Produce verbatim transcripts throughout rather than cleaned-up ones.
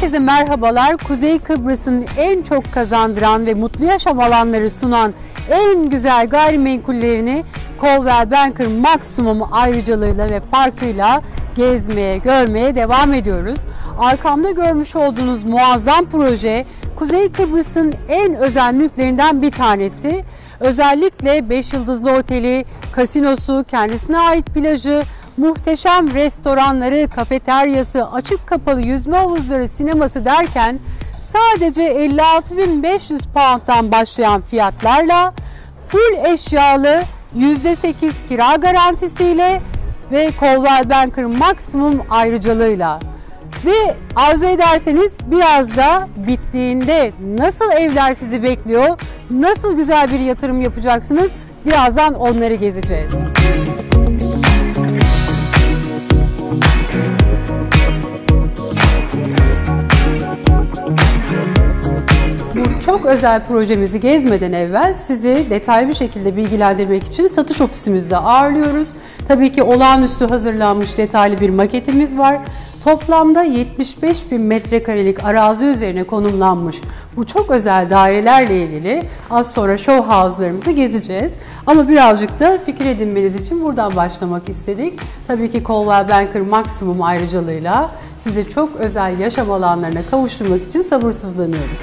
Herkese merhabalar. Kuzey Kıbrıs'ın en çok kazandıran ve mutlu yaşam alanları sunan en güzel gayrimenkullerini Coldwell Banker Maximum ayrıcalığıyla ve farkıyla gezmeye, görmeye devam ediyoruz. Arkamda görmüş olduğunuz muazzam proje Kuzey Kıbrıs'ın en özel mülklerinden bir tanesi. Özellikle beş yıldızlı oteli, kasinosu, kendisine ait plajı, muhteşem restoranları, kafeteryası, açık kapalı yüzme havuzları, sineması derken sadece elli altı bin beş yüz pound'dan başlayan fiyatlarla full eşyalı yüzde sekiz kira garantisiyle ve Coldwell Banker Maximum ayrıcalığıyla. Ve arzu ederseniz biraz da bittiğinde nasıl evler sizi bekliyor, nasıl güzel bir yatırım yapacaksınız, birazdan onları gezeceğiz. Bu çok özel projemizi gezmeden evvel sizi detaylı bir şekilde bilgilendirmek için satış ofisimizde ağırlıyoruz. Tabii ki olağanüstü hazırlanmış detaylı bir maketimiz var. Toplamda yetmiş beş bin metrekarelik arazi üzerine konumlanmış bu çok özel dairelerle ilgili az sonra show house'larımızı gezeceğiz. Ama birazcık da fikir edinmeniz için buradan başlamak istedik. Tabii ki Coldwell Banker Maximum ayrıcalığıyla sizi çok özel yaşam alanlarına kavuşturmak için sabırsızlanıyoruz.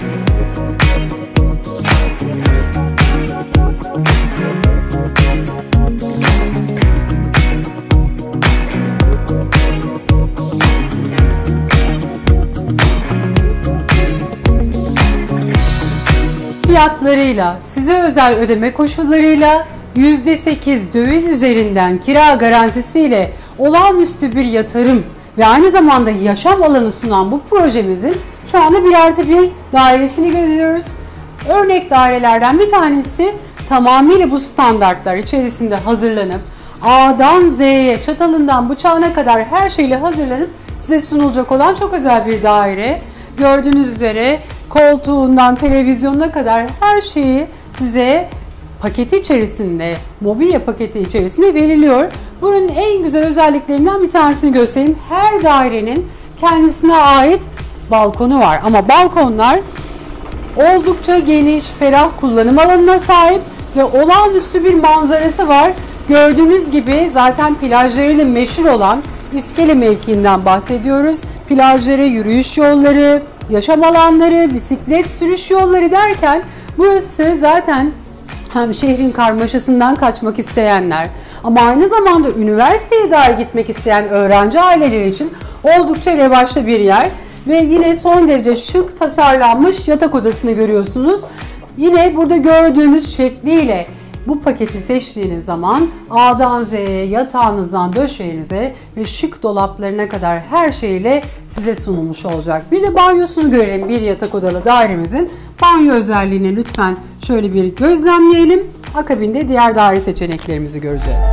Fiyatlarıyla, size özel ödeme koşullarıyla, yüzde sekiz döviz üzerinden kira garantisiyle olağanüstü bir yatırım ve aynı zamanda yaşam alanı sunan bu projemizin şu anda bir artı bir dairesini görüyoruz. Örnek dairelerden bir tanesi tamamıyla bu standartlar içerisinde hazırlanıp A'dan Z'ye, çatalından bıçağına kadar her şeyle hazırlanıp size sunulacak olan çok özel bir daire. Gördüğünüz üzere koltuğundan televizyonuna kadar her şeyi size paketi içerisinde, mobilya paketi içerisinde veriliyor. Bunun en güzel özelliklerinden bir tanesini göstereyim. Her dairenin kendisine ait balkonu var ama balkonlar oldukça geniş, ferah kullanım alanına sahip ve olağanüstü bir manzarası var. Gördüğünüz gibi zaten plajlarıyla meşhur olan İskele mevkiinden bahsediyoruz. Plajları, yürüyüş yolları, yaşam alanları, bisiklet sürüş yolları derken burası zaten hem şehrin karmaşasından kaçmak isteyenler ama aynı zamanda üniversiteye dahi gitmek isteyen öğrenci aileleri için oldukça revaçta bir yer. Ve yine son derece şık tasarlanmış yatak odasını görüyorsunuz. Yine burada gördüğümüz şekliyle bu paketi seçtiğiniz zaman A'dan Z'ye, yatağınızdan döşeğinize ve şık dolaplarına kadar her şeyle size sunulmuş olacak. Bir de banyosunu görelim bir yatak odalı dairemizin. Banyo özelliğini lütfen şöyle bir gözlemleyelim. Akabinde diğer daire seçeneklerimizi göreceğiz.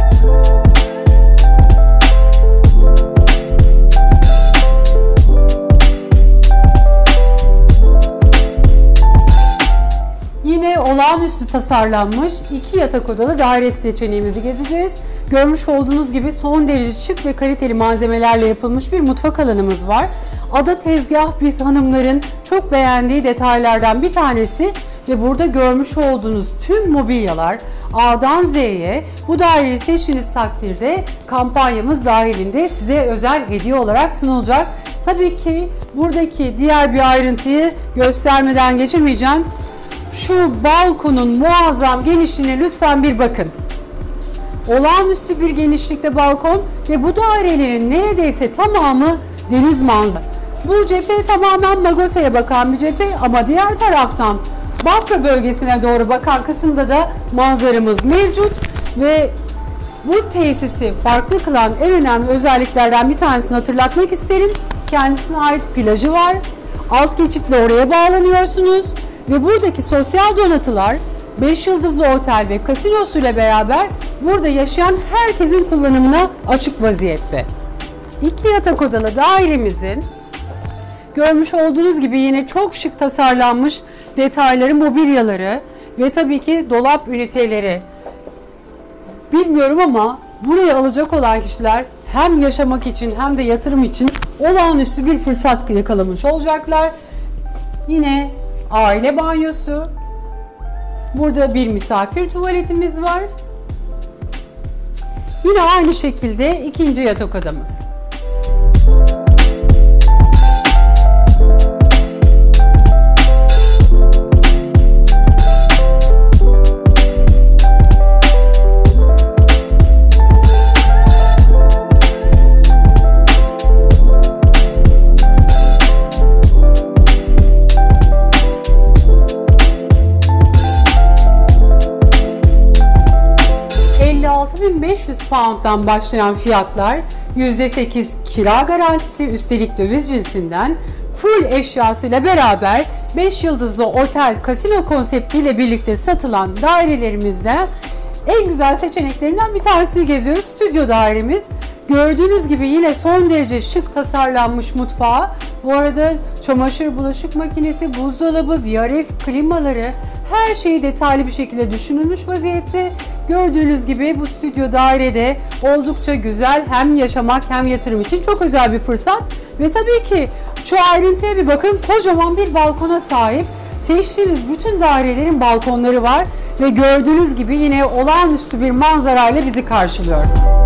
Yine olağanüstü tasarlanmış iki yatak odalı daire seçeneğimizi gezeceğiz. Görmüş olduğunuz gibi son derece şık ve kaliteli malzemelerle yapılmış bir mutfak alanımız var. Ada tezgah biz hanımların çok beğendiği detaylardan bir tanesi ve burada görmüş olduğunuz tüm mobilyalar A'dan Z'ye bu daireyi seçtiğiniz takdirde kampanyamız dahilinde size özel hediye olarak sunulacak. Tabii ki buradaki diğer bir ayrıntıyı göstermeden geçemeyeceğim. Şu balkonun muazzam genişliğine lütfen bir bakın. Olağanüstü bir genişlikte balkon ve bu dairelerin neredeyse tamamı deniz manzarası. Bu cephe tamamen Magosa'ya bakan bir cephe ama diğer taraftan Bafra bölgesine doğru bakan kısımda da manzaramız mevcut ve bu tesisi farklı kılan en önemli özelliklerden bir tanesini hatırlatmak isterim. Kendisine ait plajı var. Alt geçitle oraya bağlanıyorsunuz. Ve buradaki sosyal donatılar beş yıldızlı otel ve kasinosuyla beraber burada yaşayan herkesin kullanımına açık vaziyette. İki yatak odalı dairemizin görmüş olduğunuz gibi yine çok şık tasarlanmış detayları, mobilyaları ve tabii ki dolap üniteleri. Bilmiyorum ama buraya alacak olan kişiler hem yaşamak için hem de yatırım için olağanüstü bir fırsat yakalamış olacaklar. Yine aile banyosu. Burada bir misafir tuvaletimiz var. Yine aynı şekilde ikinci yatak odamız. elli altı bin beş yüz pound'dan başlayan fiyatlar, yüzde sekiz kira garantisi, üstelik döviz cinsinden, full eşyasıyla beraber beş yıldızlı otel, kasino konseptiyle birlikte satılan dairelerimizde en güzel seçeneklerinden bir tanesini geziyoruz. Stüdyo dairemiz. Gördüğünüz gibi yine son derece şık tasarlanmış mutfağı. Bu arada çamaşır, bulaşık makinesi, buzdolabı, V R F, klimaları, her şeyi detaylı bir şekilde düşünülmüş vaziyette. Gördüğünüz gibi bu stüdyo dairede oldukça güzel, hem yaşamak hem yatırım için çok özel bir fırsat. Ve tabii ki şu ayrıntıya bir bakın, kocaman bir balkona sahip. Seçtiğiniz bütün dairelerin balkonları var ve gördüğünüz gibi yine olağanüstü bir manzarayla bizi karşılıyor.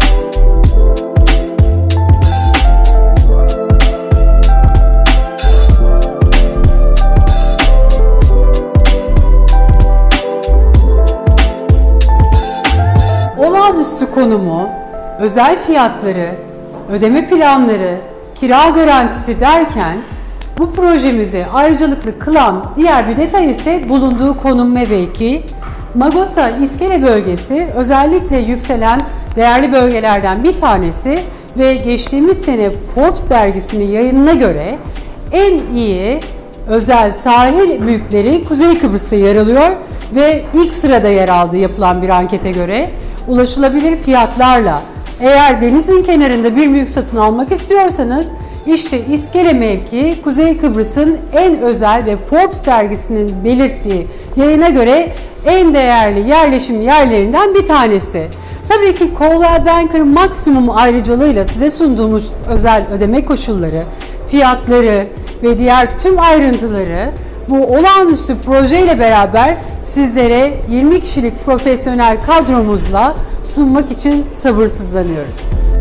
Olağanüstü konumu, özel fiyatları, ödeme planları, kira garantisi derken bu projemizi ayrıcalıklı kılan diğer bir detay ise bulunduğu konum ve mevki. Magosa İskele bölgesi özellikle yükselen değerli bölgelerden bir tanesi ve geçtiğimiz sene Forbes dergisinin yayınına göre en iyi özel sahil mülkleri Kuzey Kıbrıs'ta yer alıyor ve ilk sırada yer aldığı yapılan bir ankete göre ulaşılabilir fiyatlarla eğer denizin kenarında bir mülk satın almak istiyorsanız işte İskele mevki Kuzey Kıbrıs'ın en özel ve Forbes dergisinin belirttiği yayına göre en değerli yerleşim yerlerinden bir tanesi. Tabii ki Coldwell Banker maksimum ayrıcalığıyla size sunduğumuz özel ödeme koşulları, fiyatları ve diğer tüm ayrıntıları bu olağanüstü projeyle beraber sizlere yirmi kişilik profesyonel kadromuzla sunmak için sabırsızlanıyoruz.